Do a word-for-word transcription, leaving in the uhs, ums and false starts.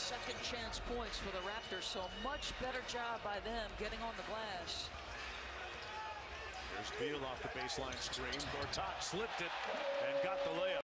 second chance points for the Raptors, so much better job by them getting on the glass. There's Beal off the baseline screen. Gortat slipped it and got the layup.